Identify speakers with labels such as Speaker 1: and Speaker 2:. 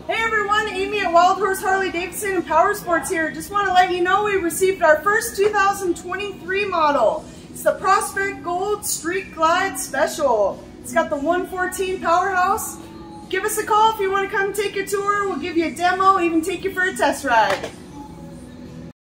Speaker 1: Hey everyone, Amy at Wild Horse Harley-Davidson and Power Sports here. Just want to let you know we received our first 2023 model. It's the Prospect Gold Street Glide Special. It's got the 114 powerhouse. Give us a call if you want to come take a tour. We'll give you a demo, even take you for a test ride.